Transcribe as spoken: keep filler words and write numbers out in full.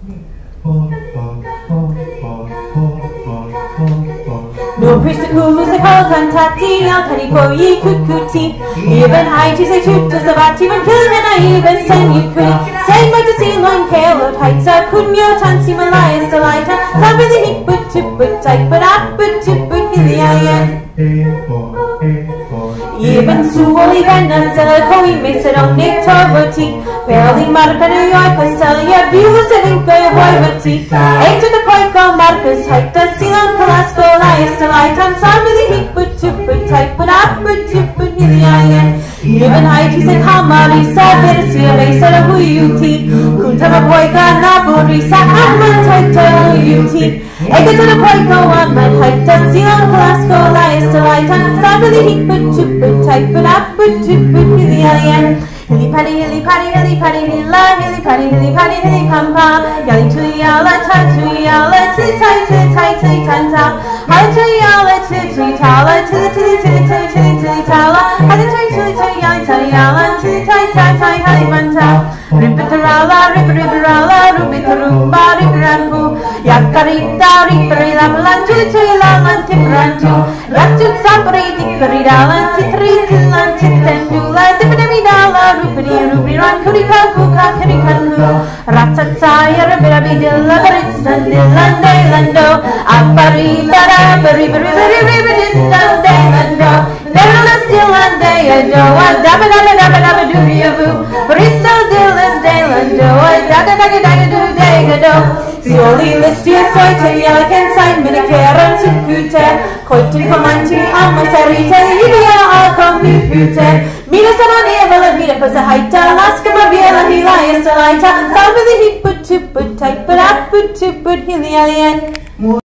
No priest who lose a call cantati, I'll tell you for ye cucuti. Even I to say truth to Savati, when killing and I even send you could. Say my to see long kale of heights, I couldn't your tancy Malaya Salita. Some of the heat but to put tight, but up but to put in the iron. Even Suoli Vena, Selico, may sit on Nick Torvoti. Barely Marca, New York, I sell you a view of sitting for your boyvoti. Eight to the point, go Marcus, height, the Ceylon, Calasco, Lias, the light, and some of the heat but to put tight, but up but to put in the iron. Even I to say, Hamari, Sabir, see a base of who you tea. Kuntama boy, Ganaburi, Sakaman, tight to you tea. Eight to the point, go on, my height, the Ceylon, Calasco, Lias, the light, and some of the heat but to put tight, but up but to put in the iron. Hilly paddy, hilly paddy, hilly paddy, hilla, hilly paddy, hilly paddy, hilly pam pam. Yelly to yalla, ta to yalla, to tie to tie to tanta. Hi to yalla, to to tala, to to to to to to tala. Hi to to to yalla, to yalla, to tie tie tie hilly panta. Ripitarala, ripiriparala, rubitarumba, ripirambu. Yakarita, riparila, lantu to yalla, tiprantu. Yatu sapri, dikaridalan, titridilan, titendula, dipidamidala. Rupidi, rupidi, ran, kurika, kuka, kirikanku. Ratsataya, rabirabi, dilla, baritsan, dillande, lando. Apari, bara, bari, bari, bari, bari, distande, lando. Dilla, stillande, ado. Adaba, daba, daba, daba, do, yabu. Barista, dillas, de, lando. Daga, daga, daga, do, degado. Sioli, listia, soita, yalakan, sign, minikaran, tukute. Koitin, komanti, amasarita, ibia, alkomi, pute. Mina samani evala mina pasa haita laska babiela hilaya salaita. Salve the hit put to put tight but up put to put hilialian.